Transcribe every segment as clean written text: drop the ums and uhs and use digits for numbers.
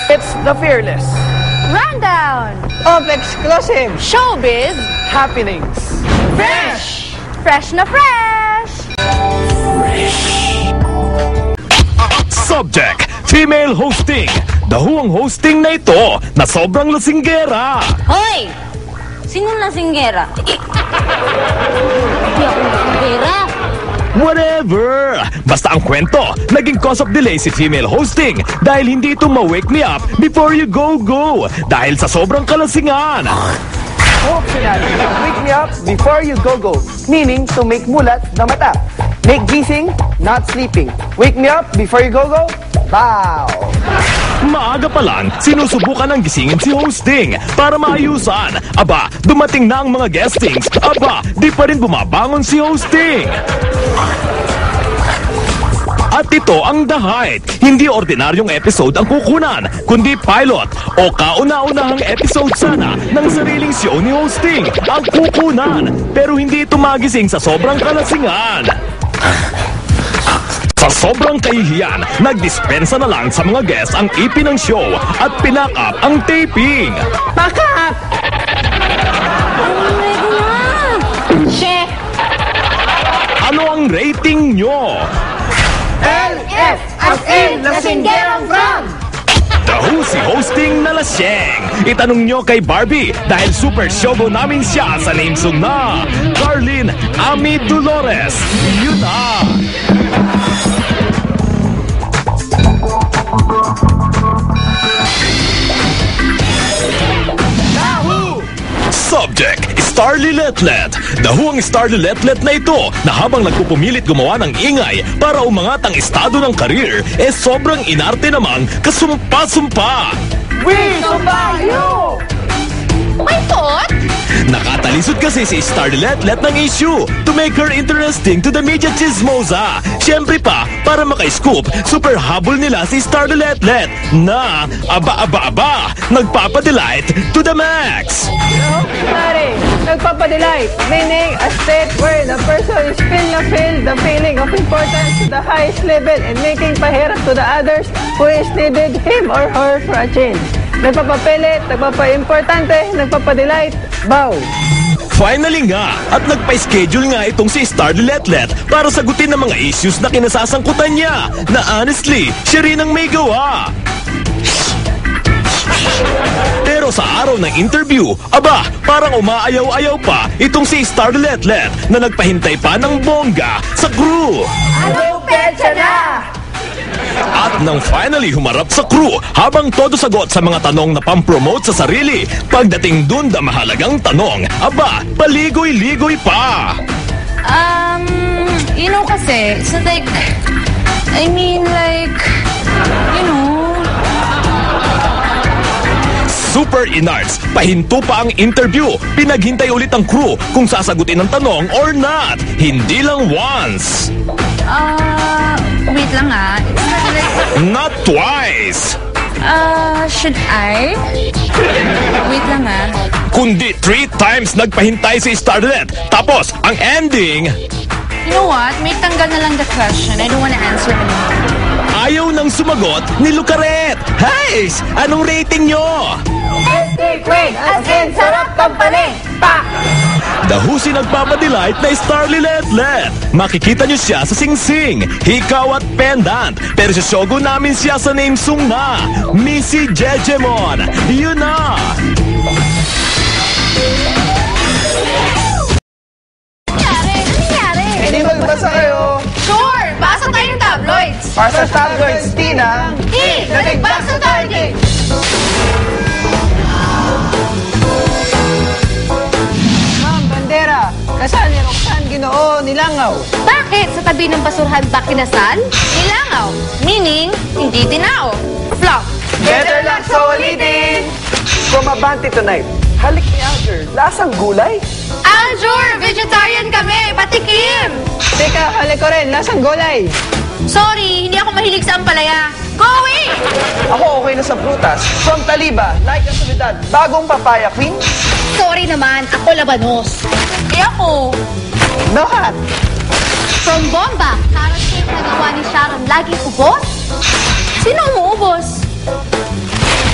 It's the fearless Rundown of exclusive showbiz happenings. Fresh! Fresh na fresh! Subject, female hosting. Dahuang hosting na ito na sobrang lasinggera. Hoy! Sinong lasinggera? Hindi ako lasinggera. Whatever! Basta ang kwento, naging cause of delay si female hosting dahil hindi ito ma-wake me up before you go. Dahil sa sobrang kalasingan. Hope sinabi, wake me up before you go. Meaning to make mulat the mata. Make gising, not sleeping. Wake me up before you go. Bow! Maaga pa lang, sinusubukan ng gisingin si hosting para maayusan. Aba, dumating na ang mga guestings. Aba, di pa rin bumabangon si hosting. At ito ang The Height. Hindi ordinaryong episode ang kukunan, kundi pilot o kauna-unahang episode sana ng sariling show ni hosting ang kukunan. Pero hindi ito magising sa sobrang kalasingan. Sa sobrang kahihiyan, nagdispensa na lang sa mga guests ang EP ng show at pinack up ang taping. Pack up! Che! Ano ang rating nyo? LF as in Lasinggerang Frog! Dahu si hosting na lasyeng. Itanong nyo kay Barbie dahil super showbo namin siya sa name song na Carlin Ami Dolores. Yun na! Subject, Starly Letlet. Dahu ang Starly Letlet na ito na habang nagpupumilit gumawa ng ingay para umangat ang estado ng karir, sobrang inarte namang kasumpa-sumpa. We sumpa you! May thought? Nakatalisod kasi si Starly Letlet ng issue to make her interesting to the media chismosa. Siyempre pa, para maka-scoop, super habol nila si Starly Letlet na aba, nagpapadelight to the max. Pare, nagpapadelight, meaning a state where the person is feel the feeling of importance to the highest level and making pahirap to the others who is needed him or her for a change. Nagpapapilit, nagpapa-importante, nagpapadelight, bow. Finally nga, at nagpa-schedule nga itong si Starly Letlet para sagutin ang mga issues na kinasasangkutan niya na honestly, siya rin ang may gawa. Pero sa araw ng interview, aba, parang umaayaw-ayaw pa itong si Starly Letlet na nagpahintay pa ng bongga sa crew. Anong petsa na? At nang finally humarap sa crew habang todo sagot sa mga tanong na pampromote sa sarili, pagdating dun na mahalagang tanong, aba, paligoy-ligoy pa. You know kasi, it's not like, I mean like, you know. Super inarts, pahinto pa ang interview. Pinaghintay ulit ang crew kung sasagutin ang tanong or not. Hindi lang once. Wait lang ah. It's not like... Not twice. Should I? Wait lang ah. Kundi 3 times nagpahintay si Starlet. Tapos, ang ending... You know what? May tanggal na lang the question. I don't wanna answer anymore. Ayaw nang sumagot ni Lucaret. Guys, anong rating nyo? Wait, as in sarap company, pa! Dahusi nagpapadelight na Starly Letlet. Makikita nyo siya sa Sing-Sing, Hikaw at Pendant. Pero sa Shogo namin siya sa name song na Missy Jejemon. Yun na! Nangyari? Hindi magbasa kayo. Sure! Basa tayong tabloids! Para sa tabloids, Tina. Naligbag sa target! Ma'am Bandera, kasal ni Roxanne Ginoo Nilangaw. Bakit? Sa tabi ng basurhan ba kinasal? Nilangaw. Meaning, hindi tinao. Flop. Better luck sa ulitin! From Abante tonight, halik ni Alger, lasang gulay. Aljur! Vegetarian kami! Patikim! Teka, halik ko rin, lasang gulay. Sorry, hindi ako mahilig sa ampalaya. Go away! Ako okay na sa prutas. From Taliba, like a solidad, bagong papaya queen. Sorry naman, ako labanos. Ako. No hat. From Bomba, carrot cake na gawa ni Sharon laging ubos? Sino umuubos?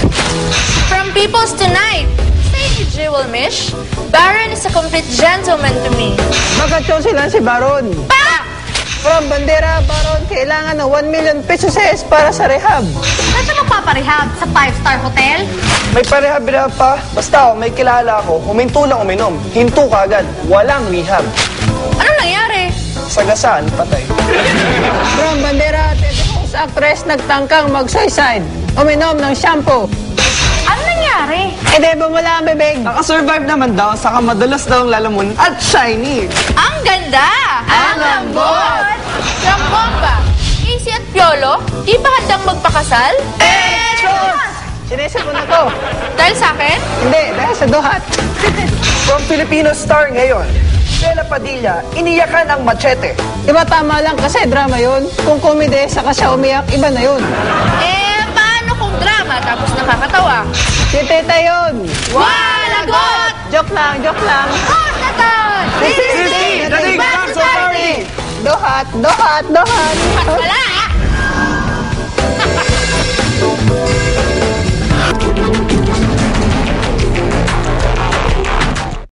Peoples tonight. Say ni Jewel Mish, Baron is a complete gentleman to me. Magka-chosen lang si Baron. Pa! From Bandera, Baron, kailangan ng 1 million pesos para sa rehab. Saan siya magpaparehab? Sa 5-star hotel? May parehab pa. Basta may kilala ako, huminto lang uminom. Hinto ka agad. Walang rehab. Ano nangyari? Sagasaan, patay. From Bandera, telehost actress nagtangkang mag-suicide. Uminom ng shampoo. Ano nangyari? Eh, di ba wala ang bibig? Nakasurvive naman daw, saka madalas daw ang lalamunan at shiny. Ang ganda! Ang lambot! From Bomba, Casey at Piolo, di ba handang magpakasal? Sinisip mo na to. Dahil sa akin? Hindi, dahil sa duhat. From Filipino star ngayon, Bella Padilla, iniyakan ang machete. Iba tama lang kasi drama yun. Kung komede, saka siya umiyak, iba na yun. Paano kung drama tapos nakakatawa? Si Teta yun. Walagot! Joke lang, joke lang. Hostaton! This is the Big Bang Party! Duhat, duhat, duhat. Wala!